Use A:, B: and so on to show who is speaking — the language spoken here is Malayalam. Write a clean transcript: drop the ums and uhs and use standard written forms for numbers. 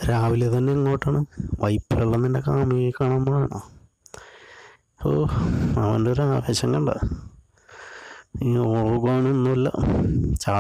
A: രാവിലെ തന്നെ ഇങ്ങോട്ടാണ്. വൈപ്പിലുള്ള നിൻ്റെ കാമുകി കാണുമ്പോഴാണോ? ഓ, അവൻ്റെ ഒരു ആവേശം കണ്ട. ഈ ഓള് കാണുന്നില്ല.